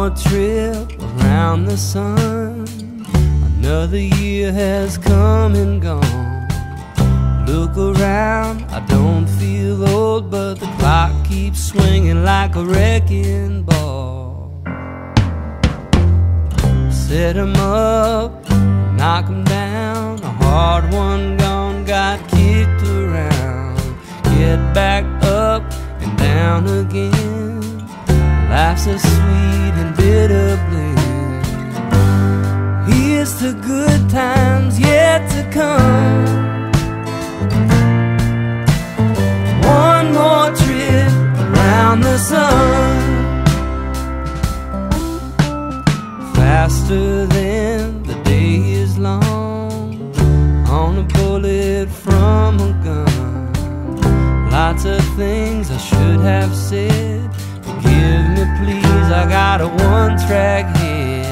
more trip around the sun. Another year has come and gone. Look around, I don't feel old, but the clock keeps swinging like a wrecking ball. Set 'em up, knock 'em down. A hard one gone, got kicked around. Get back up and down again. Life's a sweet and bitter blend. Here's to good times yet to come. One more trip around the sun. Faster than the day is long, on a bullet from a gun. Lots of things I should have said. Forgive me please, I got a one-track head.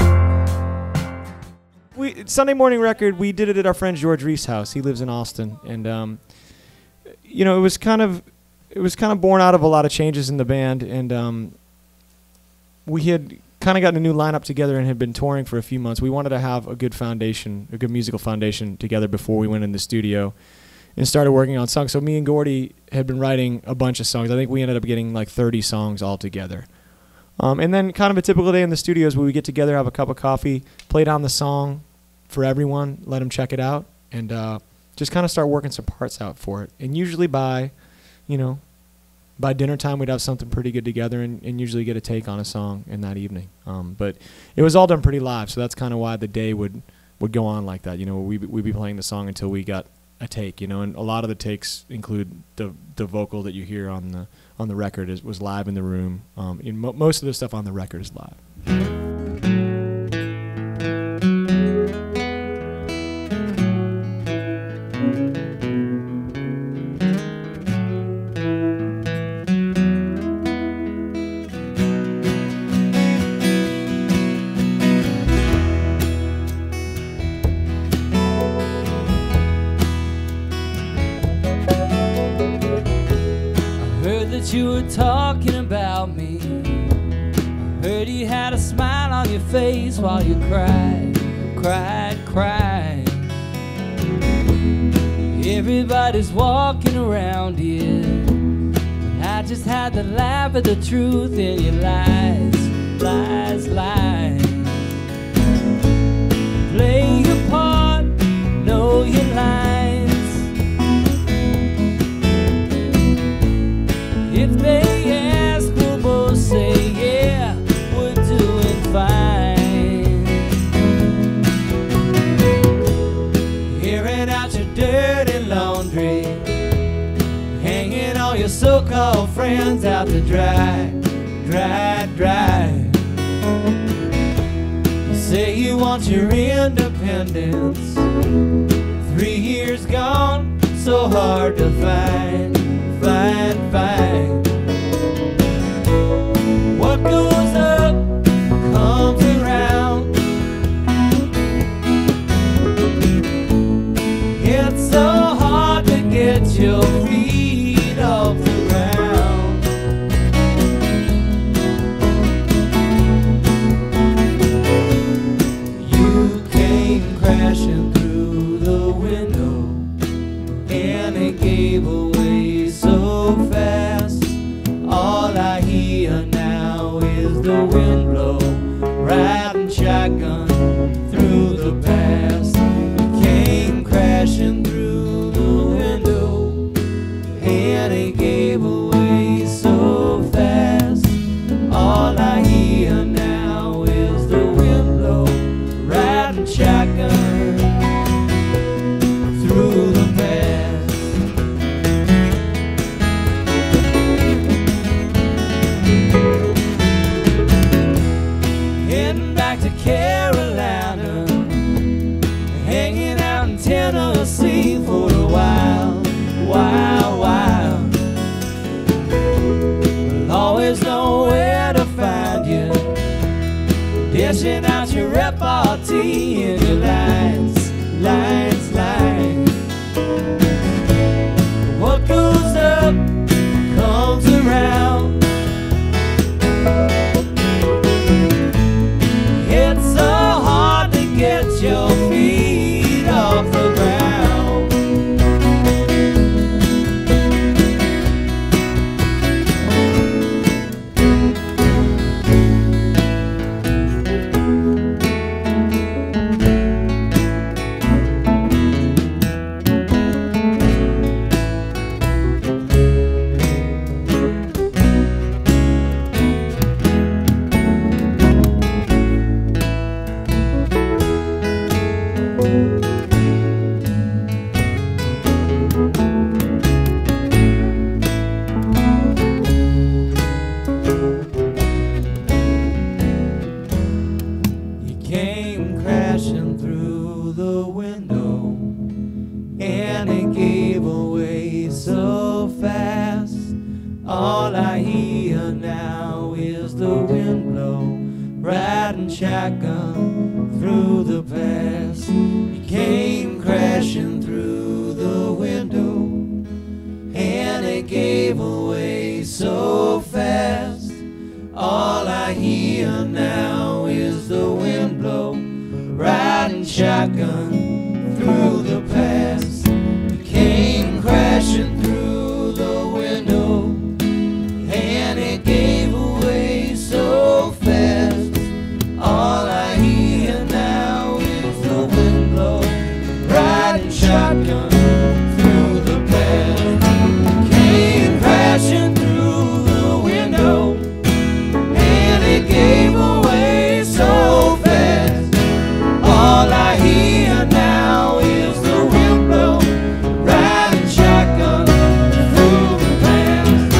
Sunday morning record, we did it at our friend Jurdi's house. He lives in Austin, and you know, it was kind of born out of a lot of changes in the band, and we had kind of gotten a new lineup together and had been touring for a few months. We wanted to have a good foundation, a good musical foundation together before we went in the studio and started working on songs. So me and Gordy had been writing a bunch of songs. I think we ended up getting like 30 songs all together. And then kind of a typical day in the studios where we get together, have a cup of coffee, play down the song for everyone, let them check it out, and just kind of start working some parts out for it. And usually by dinner time, we'd have something pretty good together and usually get a take on a song in that evening. But it was all done pretty live, so that's kind of why the day would go on like that. You know, we'd be playing the song until we got a take, you know, and a lot of the takes include the vocal that you hear on the record was live in the room. Most of the stuff on the record is live. You were talking about me. I heard you had a smile on your face while you cried. Everybody's walking around here, but I just had to laugh at the truth in your lies. Play your part, know your lines. If they ask, we'll both say, yeah, we're doing fine. Airing out your dirty laundry, hanging all your so-called friends out to dry. You say you want your independence. 3 years gone, so hard to find. What goes up comes around. It's so hard to get your feet off the ground. You came crashing through the window, and it gave away so fast. All I hear now is the wind blow, riding shotgun through the past. You came crashing through the window, and it gave away so fast. All I hear now is the wind blow, riding shotgun through the past. Carolina, hanging out in Tennessee for a while. We'll always know where to find you, dishing out your repartee and your lines. What goes up comes around. off the ground. Shotgun through the past. You came crashing through the window, and it gave away so fast. All I hear now is the wind blow, riding shotgun through the past. You came crashing through the window, and it gave away so fast. All I hear now is the wind blow, riding shotgun through the past. Came crashing through the window, and it gave away so fast. All I hear now is the wind blow, riding shotgun through the past.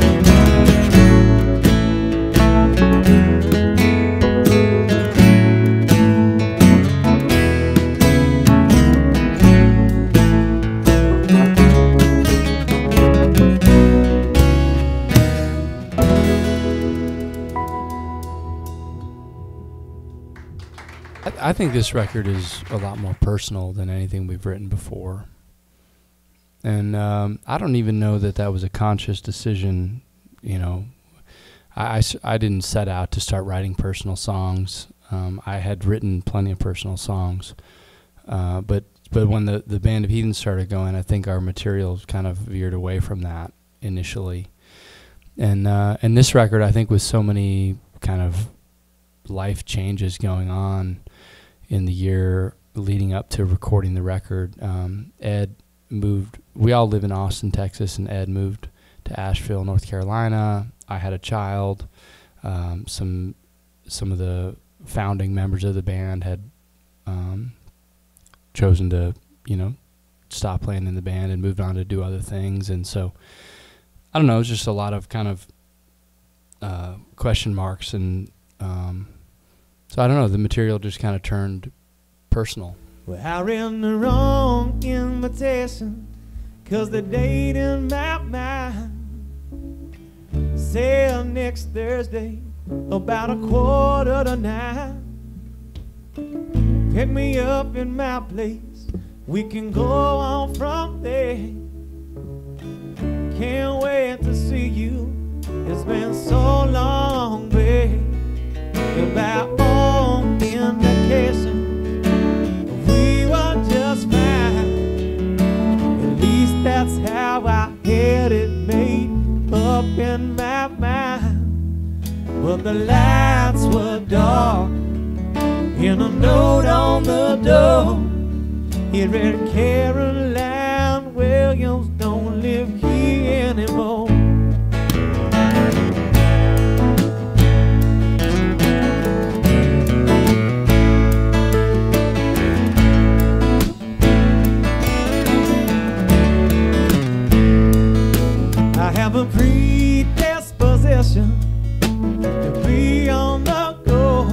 I think this record is a lot more personal than anything we've written before. And I don't even know that that was a conscious decision. You know, I didn't set out to start writing personal songs. I had written plenty of personal songs. But when the Band of Heathens started going, I think our material kind of veered away from that initially. And this record, I think with so many kind of life changes going on in the year leading up to recording the record, Ed moved. We all live in Austin, Texas, and Ed moved to Asheville, North Carolina. I had a child. Some of the founding members of the band had chosen to, stop playing in the band and moved on to do other things. And so, I don't know, it was just a lot of kind of question marks. And so, I don't know, the material just kind of turned personal. Well, I ran the wrong invitation, 'cause the date in my mind said next Thursday about 8:45. Pick me up in my place, we can go on from there. Can't wait to see you, it's been so long, babe. About all indication we were just fine. At least that's how I had it made up in my mind. But the lights were dark, and a note on the door, it read, Caroline Williams don't live here anymore. I have a predisposition to be on the go.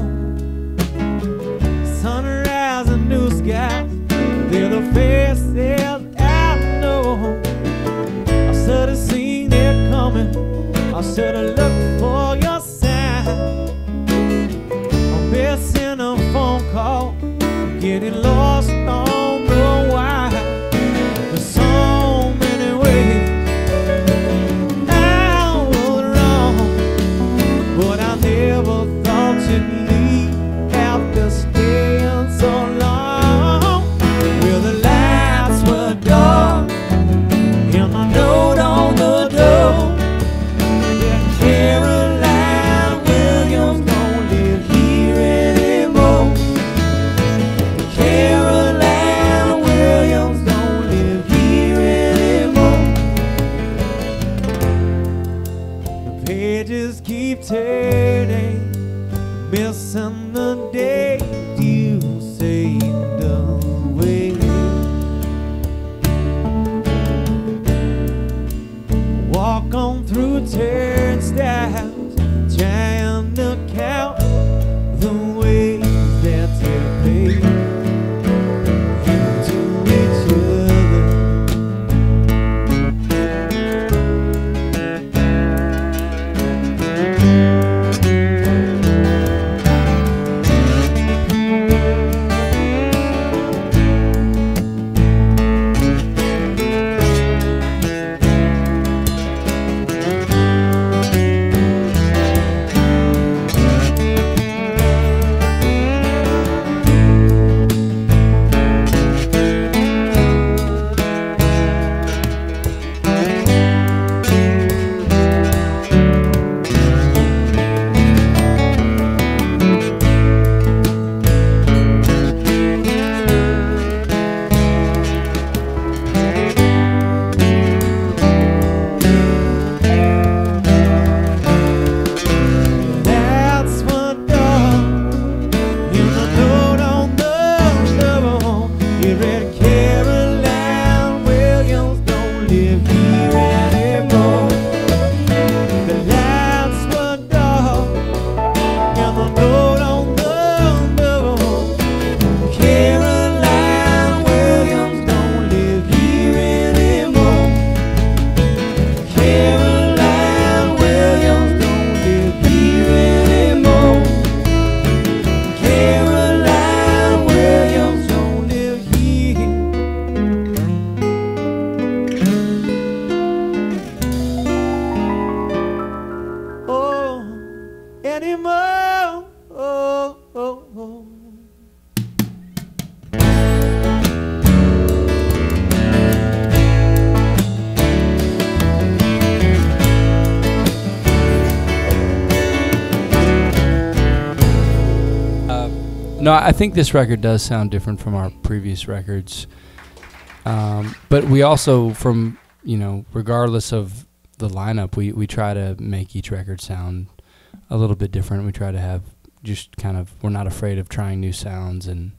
Sunrise and new skies, they're the faces I know. I should have seen it coming, I should have looked for your sign. I'm missing a phone call, getting lost on the wire. There's so many ways I No, I think this record does sound different from our previous records. But we also, from, you know, regardless of the lineup, we try to make each record sound a little bit different. We try to have just kind of, we're not afraid of trying new sounds, and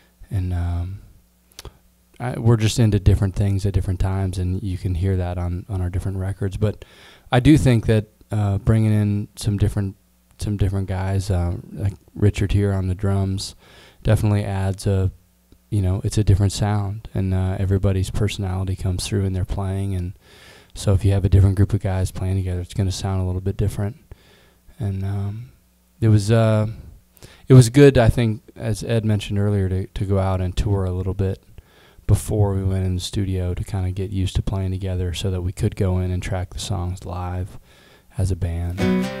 we're just into different things at different times, and you can hear that on our different records. But I do think that bringing in some different guys, like Richard here on the drums, definitely adds it's a different sound, and everybody's personality comes through in their playing. And so if you have a different group of guys playing together, it's going to sound a little bit different. And it was good, I think, as Ed mentioned earlier, to go out and tour a little bit before we went in the studio to kind of get used to playing together, so that we could go in and track the songs live as a band.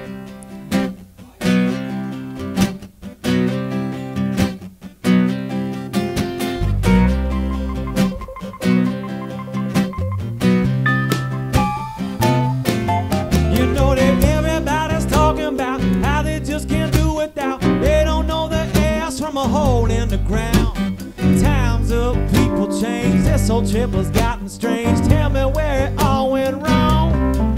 This whole trip has gotten strange. Tell me where it all went wrong.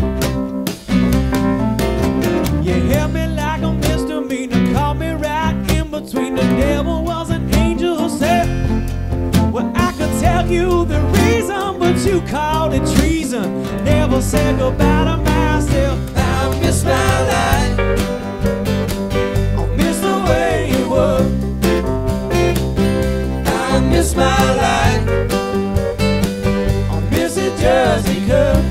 You held me like a misdemeanor, caught me right in between. The devil was an angel who said, well, I could tell you the reason, but you called it treason. Never said goodbye to myself. I miss my life. I miss the way you were. I miss my life. Just because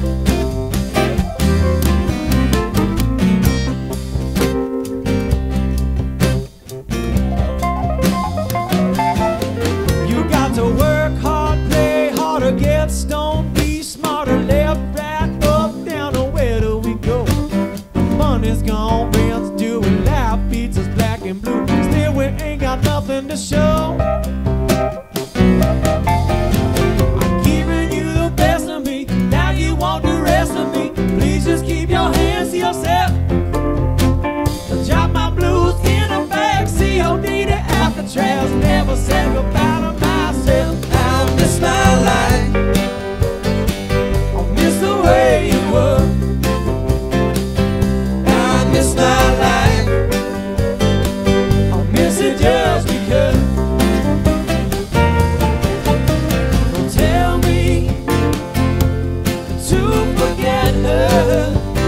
you got to work hard, play harder, get stoned, be smarter, left, right, up, down, or where do we go? Money's gone, bands doing live beats is black and blue. Still we ain't got nothing to show. Just keep your hands to yourself. Drop my blues in a bag, COD to Alcatraz. Never said goodbye to myself. I miss my life. I miss the way you were. I miss my life. I miss it just because. Don't tell me to forget her.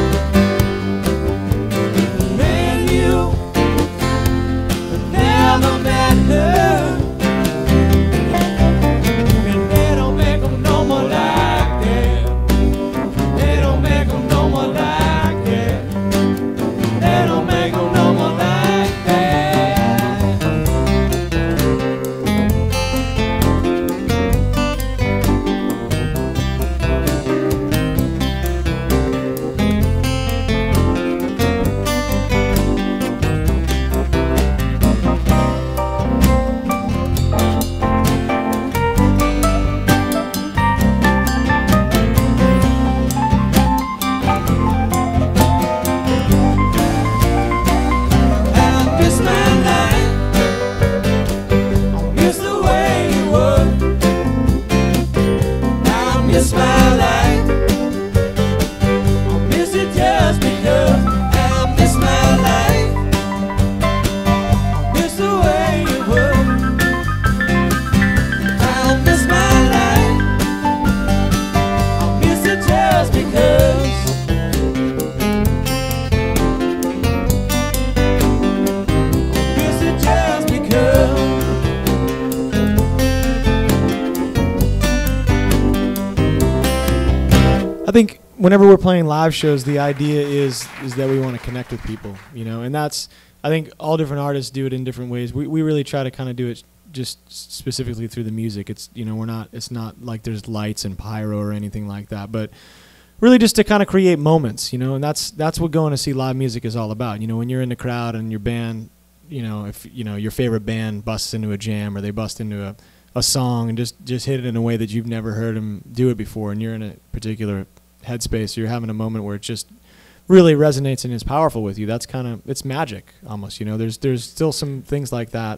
Whenever we're playing live shows, the idea is that we want to connect with people, you know, and that's, I think all different artists do it in different ways. We really try to kind of do it just specifically through the music. It's, you know, it's not like there's lights and pyro or anything like that, but really just to kind of create moments, you know, and that's what going to see live music is all about. You know, when you're in the crowd and your band, you know, if, you know, your favorite band busts into a jam or they bust into a song and just hit it in a way that you've never heard them do it before, and you're in a particular headspace, you're having a moment where it just really resonates and is powerful with you. That's kind of, it's magic almost, you know. There's still some things like that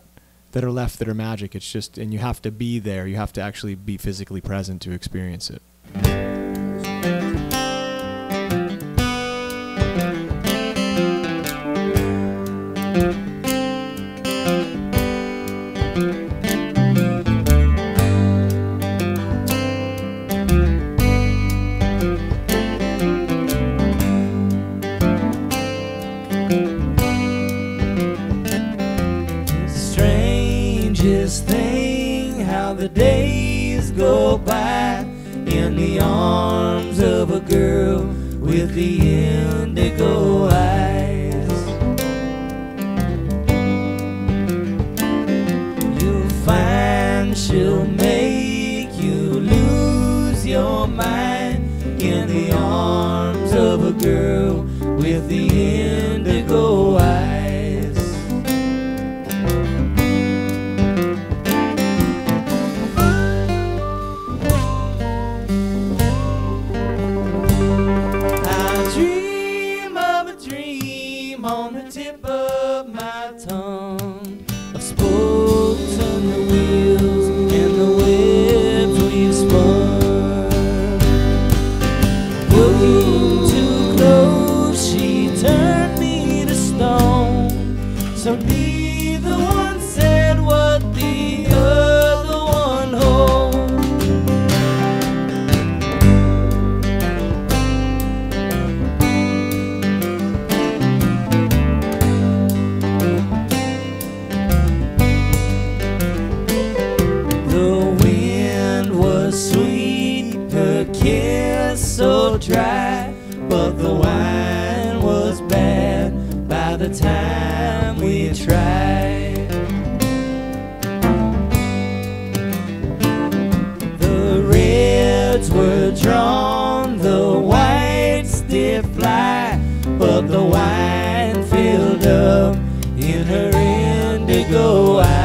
that are left that are magic. It's just, and you have to be there. You have to actually be physically present to experience it. Thing, how the days go by in the arms of a girl with the indigo eyes. You'll find she'll make you lose your mind in the arms of a girl with the indigo eyes. So neither one said what the other one hoped. The wind was sweet, her kiss so dry, but the wine was bad by the time we tried. The reds were drawn, the whites did fly, but the wine filled up in her indigo eyes.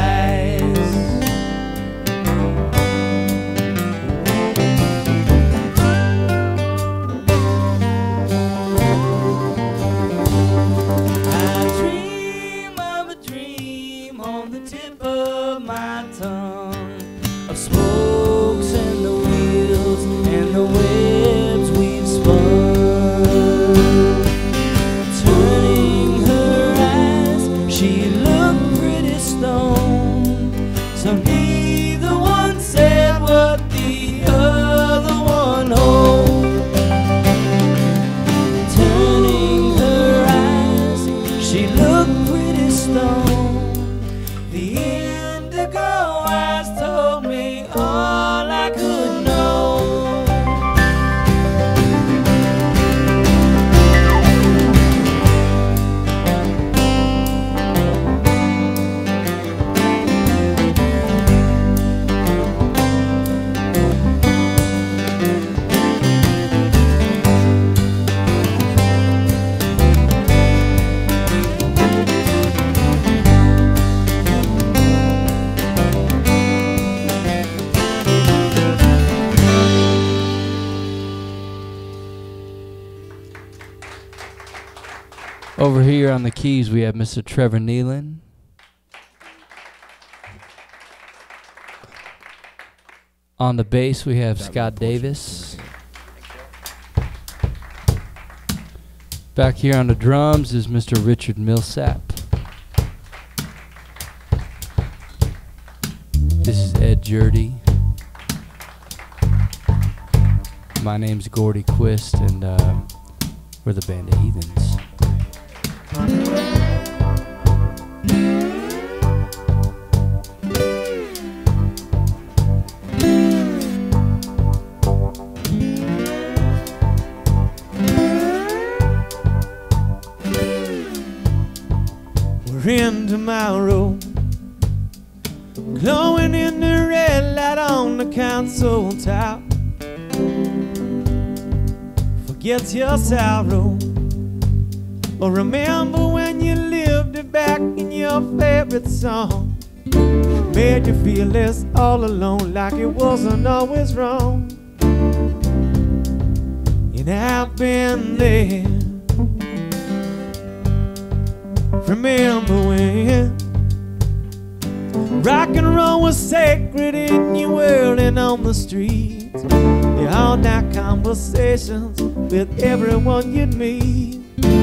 Over here on the keys, we have Mr. Trevor Nealon. On the bass, we have Scott Davis. Back here on the drums is Mr. Richard Millsap. This is Ed Jurdi. My name's Gordy Quist, and we're the Band of Heathens. We're in tomorrow, glowing in the red light on the council top. Forget your sorrow, or remember when you lived it back in your favorite song. Made you feel less all alone, like it wasn't always wrong. And I've been there. Remember when Rock and roll was sacred in your world and on the streets. You all night conversations with everyone you'd meet.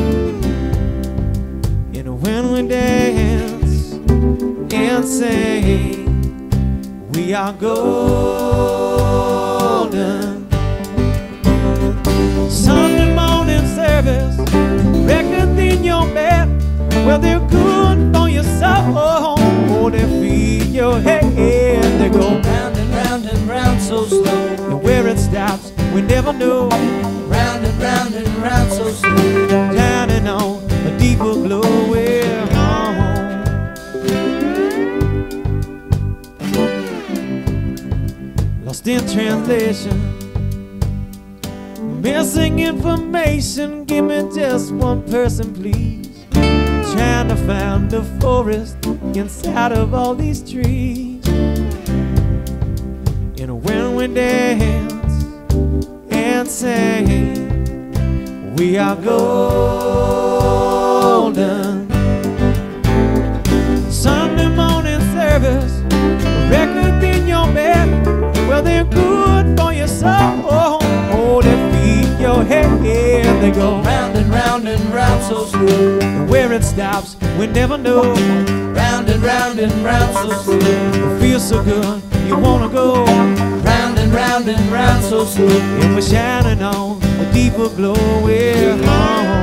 And when we dance and sing, we are golden. Sunday morning service, records in your bed. Well, they're good for your soul. Oh, they feed your head. They go round and round so slow. And where it stops, we never know. Round and round so slow. Down and on, a deeper glow. We're home. Lost in translation, missing information. Give me just one person, please. Trying to find the forest inside of all these trees. And when we dance and sing, we are golden. Sunday morning service, record in your bed. Well, they're good for your soul. Oh, they feed your head. They go round and round so slow. And where it stops, we never know. Round and round so slow. It feels so good, you wanna go. Round and round so slow. And we're shining on a deeper glow. We're home.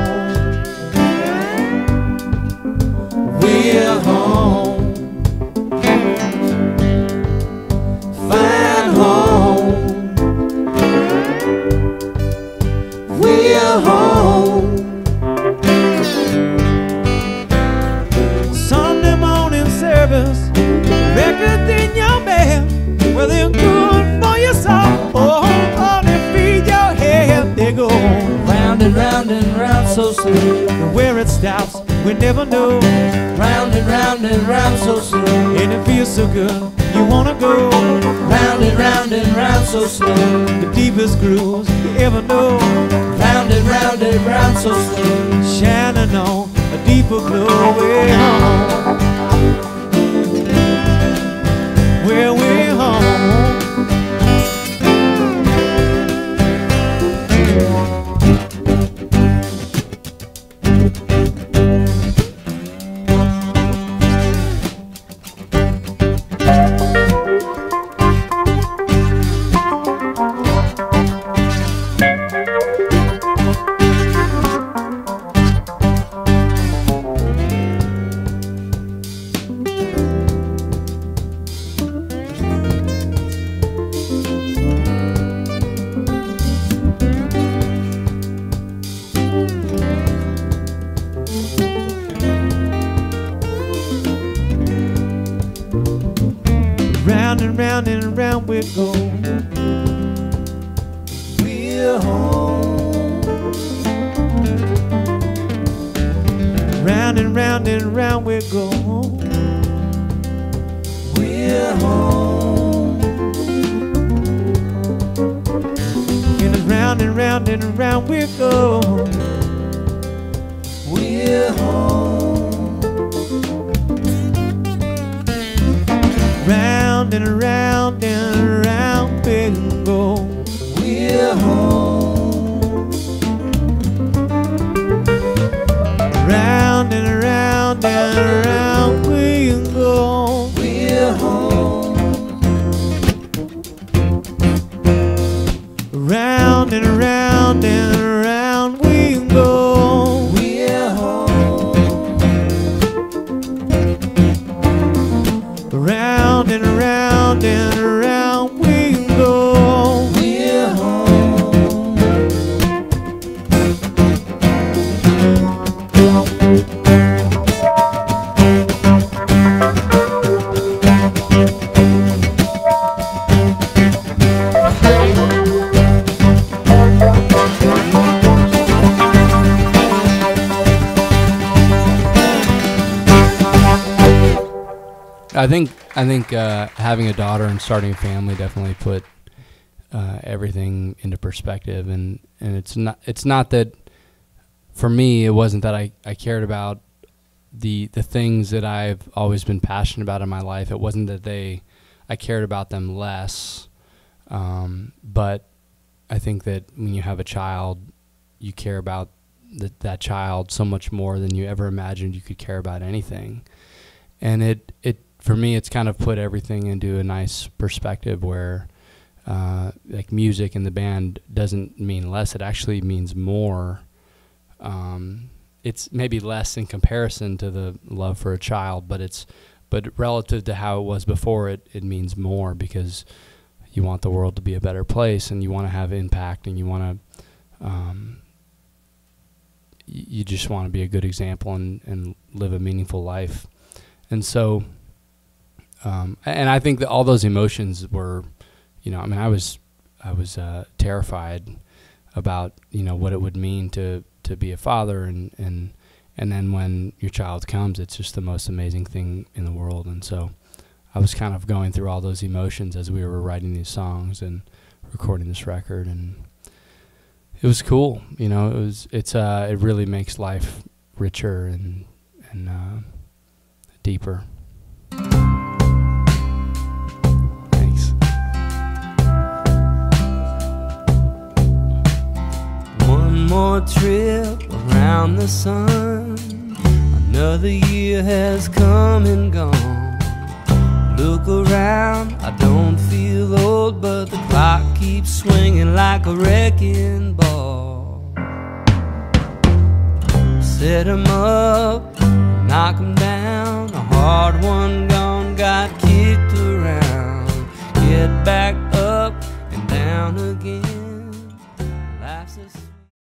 We're home. Find home. We're home. Sunday morning service, records in your bed. Well, they're good for your soul. Oh, they feed your head. They go round and round so slow. And where it stops, we never know. Round and round so slow. And it feels so good, you wanna go. Round and round so slow. The deepest grooves you ever know. Round and round so slow. Shining on a deeper glow. We're home. Where we're home. Round and round we go. We're home. Round and round we go. We're home. And round we go. We're home. Round and round we go. We're home. Round and round we go. We're home. Round and round we go. We're home. Round and round we go. We're home. I think having a daughter and starting a family definitely put everything into perspective, and it's not that for me it wasn't that I cared about the things that I've always been passionate about in my life. It wasn't that I cared about them less, but I think that when you have a child, you care about that child so much more than you ever imagined you could care about anything. And it for me, it's kind of put everything into a nice perspective where like music in the band doesn't mean less. It actually means more. It's maybe less in comparison to the love for a child, but relative to how it was before, it means more, because you want the world to be a better place, and you want to have impact, and you want to you just want to be a good example and live a meaningful life. And so and I think that all those emotions were, I mean, I was terrified about, what it would mean to be a father, and then when your child comes, it's just the most amazing thing in the world. And so I was kind of going through all those emotions as we were writing these songs and recording this record, and it was cool. It really makes life richer and deeper. Thanks. One more trip around the sun, another year has come and gone. Look around, I don't feel old, but the clock keeps swinging like a wrecking ball. Set 'em up, knock 'em down, a hard one gone, got kicked around. Get back